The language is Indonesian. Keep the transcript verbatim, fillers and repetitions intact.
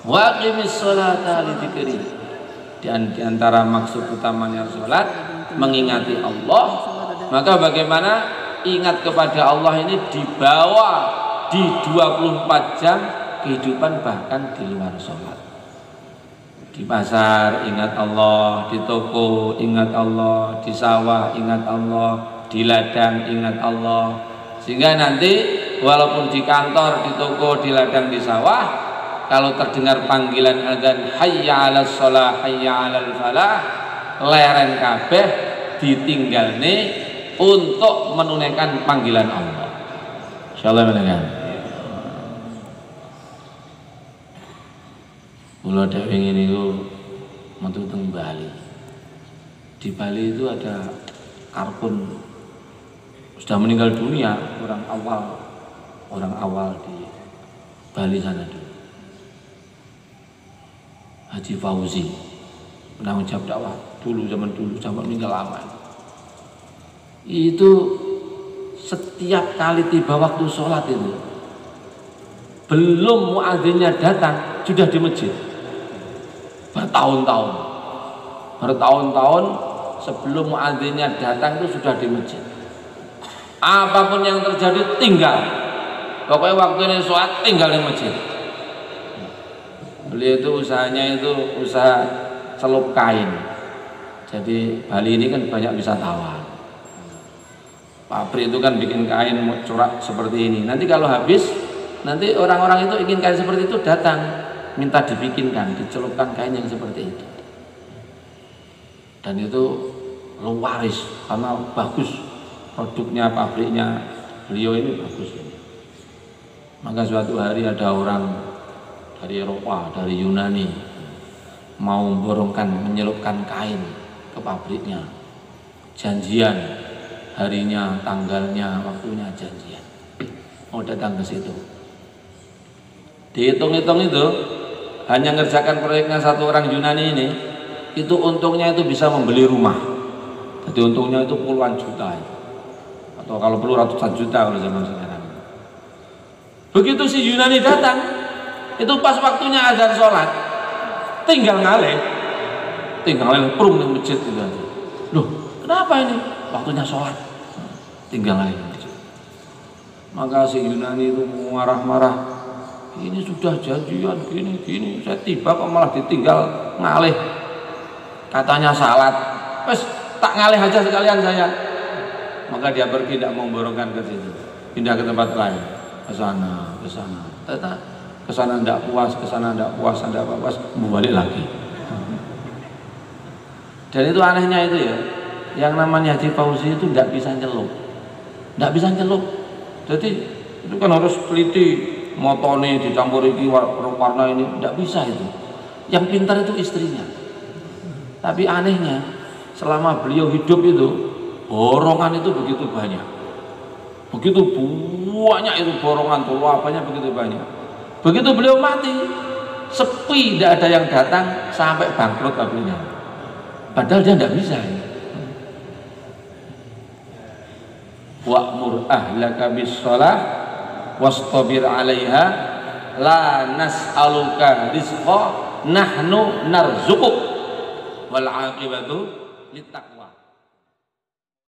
Wa aqimis sholata li dzikri. Dan di antara maksud utamanya salat mengingati Allah, maka bagaimana ingat kepada Allah ini dibawa di dua puluh empat jam kehidupan, bahkan di luar sholat. Di pasar ingat Allah, di toko ingat Allah, di sawah ingat Allah, di ladang ingat Allah, sehingga nanti walaupun di kantor, di toko, di ladang, di sawah, kalau terdengar panggilan azan hayya 'alas shalah, hayya 'alal falah, leren kabeh ditinggalne untuk menunaikan panggilan Allah. Insyaallah mendengar. Kula dhewe ngene iku metu teng Bali. Di Bali itu ada karbon sudah meninggal dunia orang awal orang awal di Bali sana dulu. Haji Fauzi, penanggung jawab dakwah dulu, zaman dulu, zaman meninggal lama. Itu setiap kali tiba waktu sholat itu, belum muadzinnya datang sudah di masjid. Bertahun-tahun, bertahun-tahun sebelum muadzinnya datang itu sudah di masjid. Apapun yang terjadi tinggal, pokoknya waktu ini sholat tinggal di masjid. Beliau itu usahanya itu usaha celup kain. Jadi Bali ini kan banyak wisatawan. Pabrik itu kan bikin kain corak seperti ini. Nanti kalau habis, nanti orang-orang itu ingin kain seperti itu datang, minta dibikinkan, dicelupkan kain yang seperti itu. Dan itu laris karena bagus produknya, pabriknya beliau ini bagus. Maka suatu hari ada orang dari Eropa, dari Yunani mau memborongkan, menyelupkan kain ke pabriknya. Janjian harinya, tanggalnya, waktunya janjian. Mau datang ke situ. Dihitung-hitung itu hanya ngerjakan proyeknya satu orang Yunani ini, itu untungnya itu bisa membeli rumah. Jadi untungnya itu puluhan juta itu. Atau kalau perlu ratusan juta kalau zaman sekarang. Begitu si Yunani datang, itu pas waktunya azan sholat, tinggal ngalih, tinggal ngalih prung di masjid itu aja. Loh, kenapa ini? Waktunya sholat, tinggal ngalih di masjid. Maka si Yunani itu marah-marah. Ini sudah janjian gini-gini, saya tiba kok malah ditinggal ngalih. Katanya salat, wes tak ngalih aja sekalian saya. Maka dia pergi, tidak memborongkan ke situ, pindah ke tempat lain, ke sana, ke sana. Tetap ke sana tidak puas, ke sana tidak puas, tidak puas, balik lagi. Dan itu anehnya itu ya, yang namanya Haji Fauzi itu tidak bisa nyelup, tidak bisa nyelup. Jadi itu kan harus teliti, motone dicampur iki warna ini, tidak bisa itu. Yang pintar itu istrinya. Tapi anehnya, selama beliau hidup itu, borongan itu begitu banyak, begitu banyak itu borongan, tuh apanya begitu banyak. Begitu beliau mati, sepi, tidak ada yang datang sampai bangkrut pabriknya. Padahal dia tidak bisa. Wa'mur ahlaka bis-shalah wastabir 'alaiha la nas'aluka rizqa nahnu narzuquk wal 'aqibatu lit-taqwa.